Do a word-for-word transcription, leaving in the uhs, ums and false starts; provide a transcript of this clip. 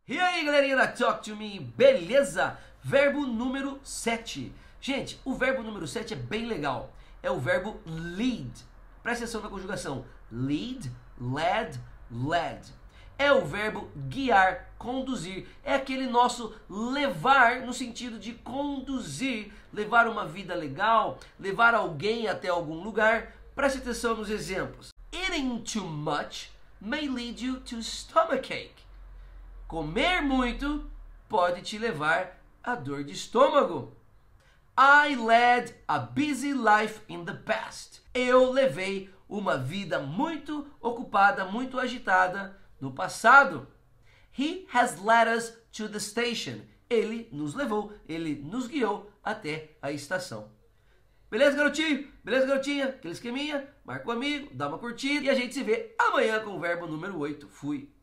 E aí, galerinha da Talk to Me, beleza? Verbo número sete. Gente, o verbo número sete é bem legal. É o verbo lead. Presta atenção na conjugação. Lead, led, led. É o verbo guiar, conduzir. É aquele nosso levar no sentido de conduzir. Levar uma vida legal, levar alguém até algum lugar. Preste atenção nos exemplos. Eating too much may lead you to stomachache. Comer muito pode te levar a dor de estômago. I led a busy life in the past. Eu levei uma vida muito ocupada, muito agitada no passado. He has led us to the station. Ele nos levou, ele nos guiou até a estação. Beleza, garotinho? Beleza, garotinha? Aquele esqueminha? Marca o amigo, dá uma curtida e a gente se vê amanhã com o verbo número oito. Fui!